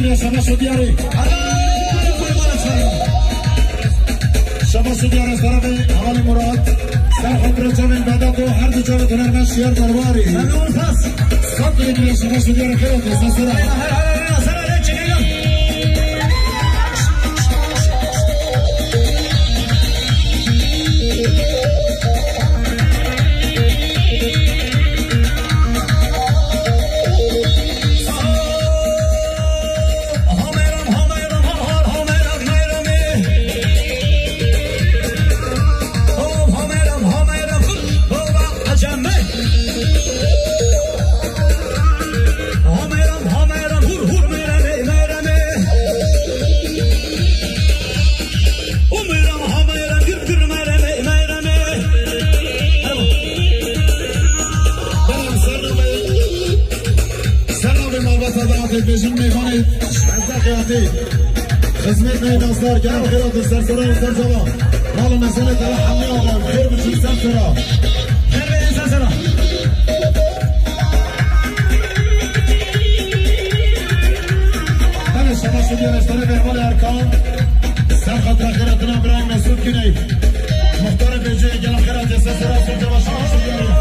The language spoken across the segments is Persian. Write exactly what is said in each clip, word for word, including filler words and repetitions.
دنیا شما شدیاری شما شدیار از طرف حال مراد سرخط را جامعه بدد و هر دو جامعه دنرمن شیار درواری سب دنیا شما شدیار خیلی دیسا سرا بجن میکنید از قیادی خدمت نیدانستار گرم خیرات سرسرا و سرجوا مال مسئله تلا حمله آقا خیر بچین سرسرا خیر بین سرسرا بله شما شدیان اشتانه به حال ارکان سرخط را خیراتنا برای مسئول کنید مختار بجه گلم خیرات سرسرا سرجوا شما شدیان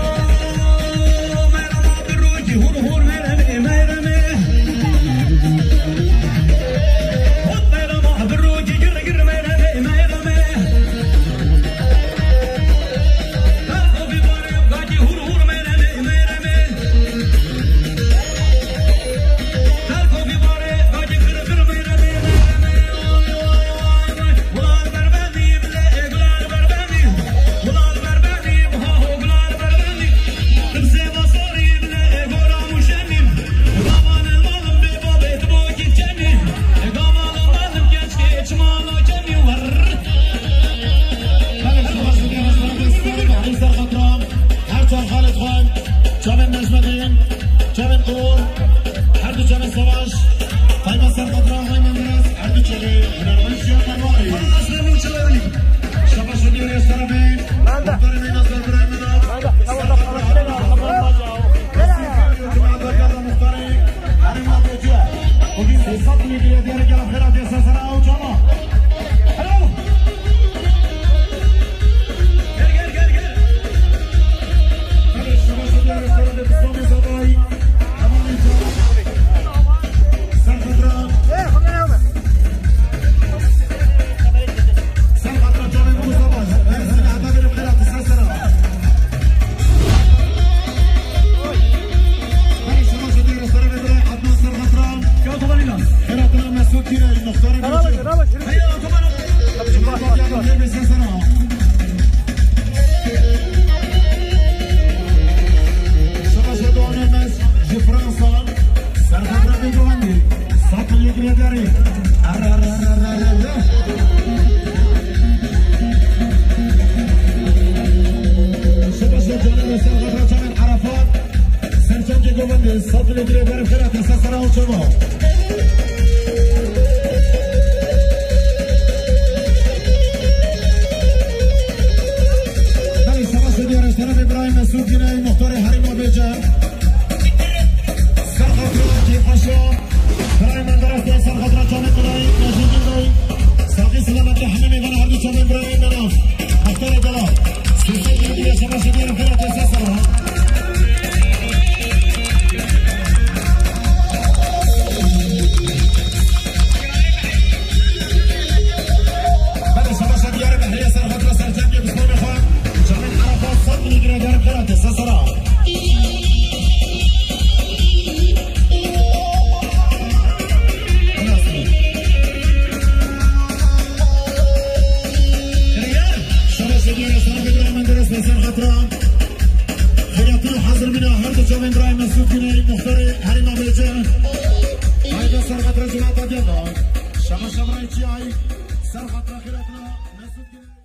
شما شما چی ای سر خاطر خیرتنا مسعود